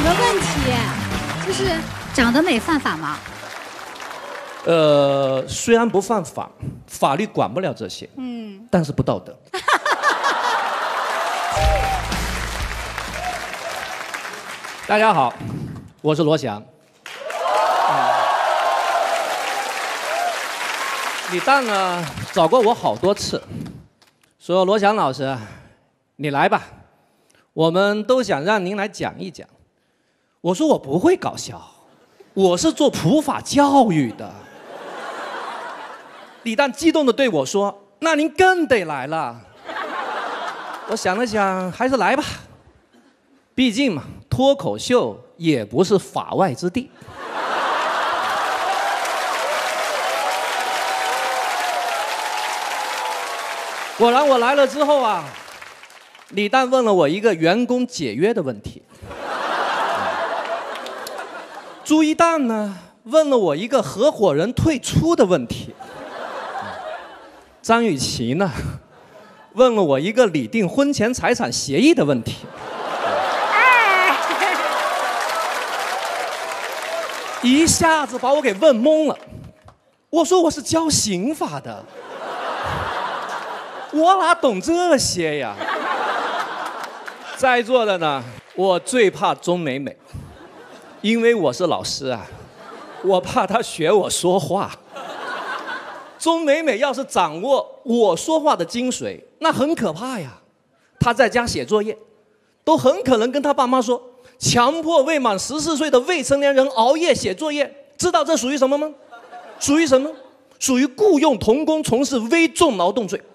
个问题，就是长得美犯法吗？ 虽然不犯法，法律管不了这些，但是不道德。大家好，我是罗翔。李诞呢找过我好多次，说罗翔老师，你来吧，我们都想让您来讲一讲。我说我不会搞笑，我是做普法教育的。李诞激动地对我说：“那您更得来了。”我想了想，还是来吧，毕竟嘛，脱口秀也不是法外之地。果然，我来了之后啊，李诞问了我一个员工解约的问题，朱一蛋呢问了我一个合伙人退出的问题，张雨绮呢问了我一个拟定婚前财产协议的问题。一下子把我给问懵了。我说我是教刑法的，我哪懂这些呀？在座的呢，我最怕钟美美，因为我是老师啊，我怕她学我说话。钟美美要是掌握我说话的精髓，那很可怕呀。她在家写作业，都很可能跟她爸妈说，强迫未满14岁的未成年人熬夜写作业，知道这属于什么吗？属于什么？属于雇佣童工从事危重劳动罪。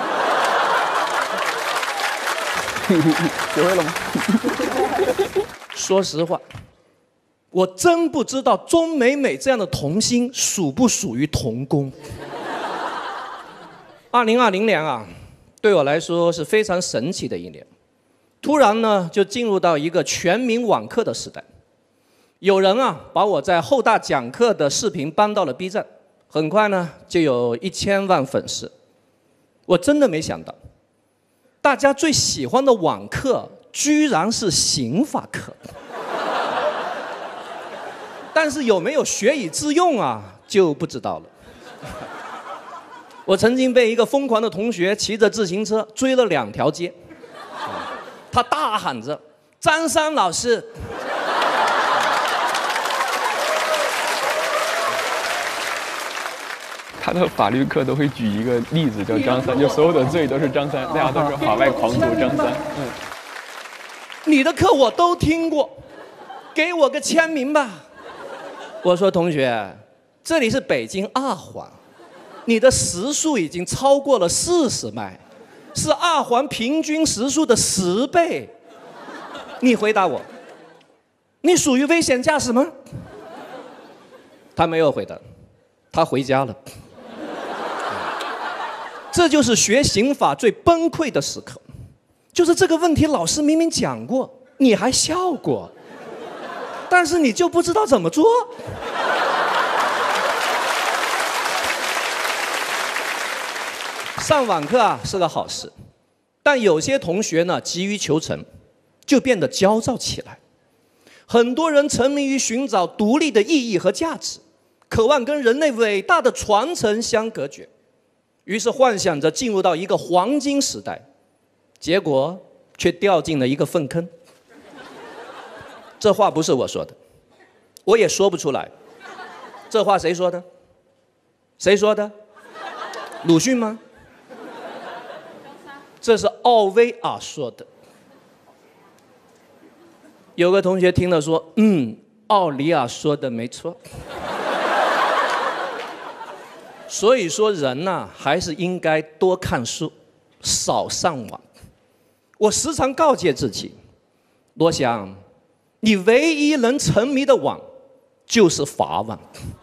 学会了吗？ 说实话，我真不知道钟美美这样的童星属不属于童工。2020年啊，对我来说是非常神奇的一年。突然呢，就进入到一个全民网课的时代。有人啊，把我在后大讲课的视频搬到了 B 站，很快呢，就有1000万粉丝。我真的没想到，大家最喜欢的网课居然是刑法课。但是有没有学以致用啊，就不知道了。我曾经被一个疯狂的同学骑着自行车追了2条街，他大喊着：“张三老师！” 他的法律课都会举一个例子，叫张三，就所有的罪都是张三，大家都是法外狂徒张三。 你的课我都听过，给我个签名吧。我说同学，这里是北京2环，你的时速已经超过了40迈，是2环平均时速的10倍。你回答我，你属于危险驾驶吗？他没有回答，他回家了。这就是学刑法最崩溃的时刻，就是这个问题老师明明讲过，你还笑过，但是你就不知道怎么做。上网课啊是个好事，但有些同学呢急于求成，就变得焦躁起来。很多人沉迷于寻找独立的意义和价值，渴望跟人类伟大的传承相隔绝，于是幻想着进入到一个黄金时代，结果却掉进了一个粪坑。这话不是我说的，我也说不出来。这话谁说的？谁说的？鲁迅吗？这是奥威尔说的。有个同学听了说：“奥里尔说的没错。”所以说人呐，还是应该多看书，少上网。我时常告诫自己，罗翔，你唯一能沉迷的网就是法网。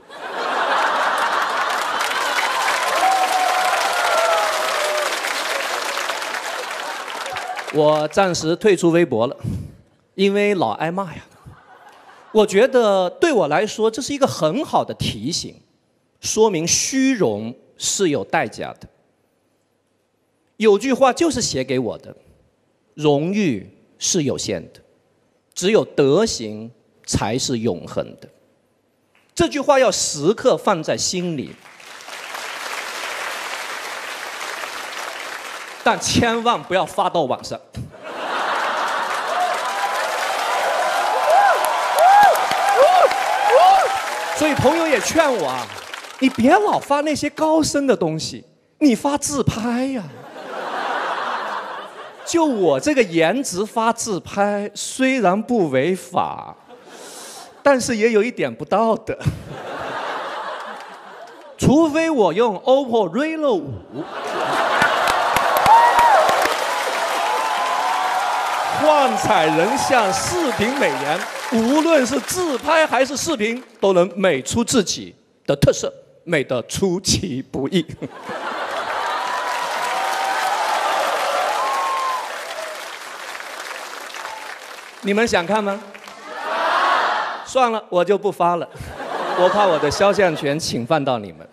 我暂时退出微博了，因为老挨骂呀。我觉得对我来说，这是一个很好的提醒，说明虚荣是有代价的。有句话就是写给我的：荣誉是有限的， 只有德行才是永恒的。这句话要时刻放在心里，但千万不要发到网上。所以朋友也劝我啊，你别老发那些高深的东西，你发自拍呀。就我这个颜值发自拍，虽然不违法，但是也有一点不道德。除非我用 OPPO Reno 5，幻彩人像视频美颜，无论是自拍还是视频，都能美出自己的特色，美得出其不意。你们想看吗？算了，我就不发了，我怕我的肖像权侵犯到你们。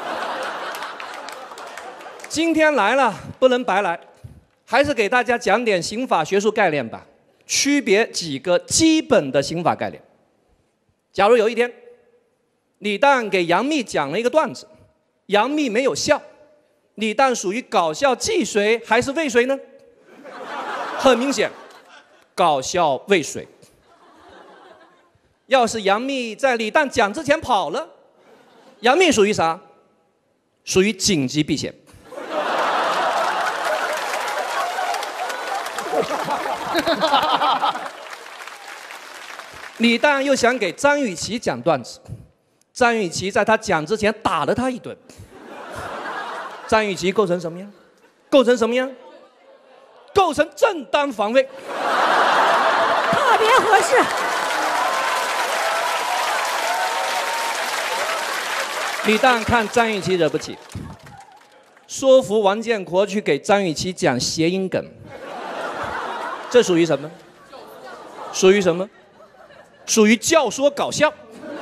今天来了，不能白来，还是给大家讲点刑法学术概念吧，区别几个基本的刑法概念。假如有一天，李诞给杨幂讲了一个段子，杨幂没有笑，李诞属于搞笑既遂还是未遂呢？很明显，搞笑未遂。要是杨幂在李诞讲之前跑了，杨幂属于啥？属于紧急避险。李诞又想给张雨绮讲段子，张雨绮在他讲之前打了他一顿，张雨绮构成什么样？构成什么样？构成正当防卫， 特别合适。 李诞看张雨绮惹不起，说服王建国去给张雨绮讲谐音梗，这属于什么？属于什么？属于教唆搞笑。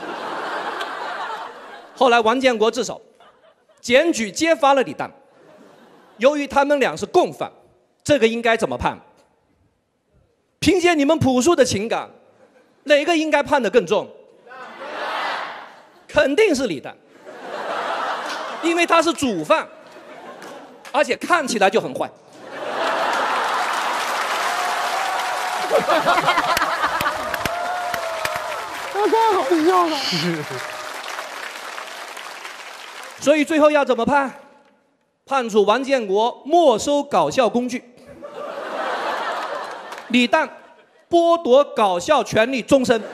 后来王建国自首，检举揭发了李诞。由于他们俩是共犯，这个应该怎么判？凭借你们朴素的情感，哪个应该判得更重？肯定是李诞，因为他是主犯，而且看起来就很坏。 太好笑了。 所以最后要怎么判？判处王建国没收搞笑工具，李诞剥夺搞笑权利终身。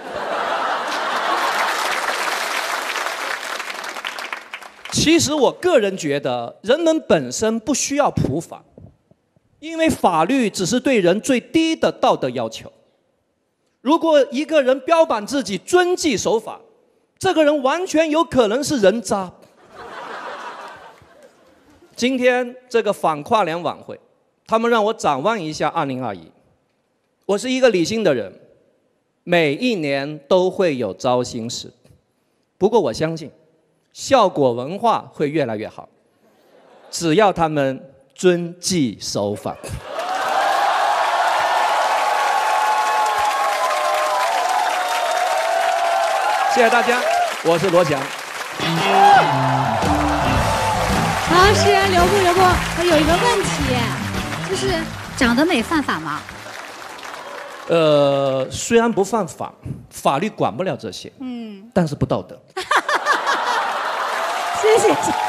其实我个人觉得，人们本身不需要普法，因为法律只是对人最低的道德要求。如果一个人标榜自己遵纪守法，这个人完全有可能是人渣。今天这个反跨年晚会，他们让我展望一下2021。我是一个理性的人，每一年都会有糟心事，不过我相信效果文化会越来越好，只要他们遵纪守法。谢谢大家，我是罗翔。 好，是留步，我有一个问题，就是长得美犯法吗？ 虽然不犯法，法律管不了这些，但是不道德。 谢谢。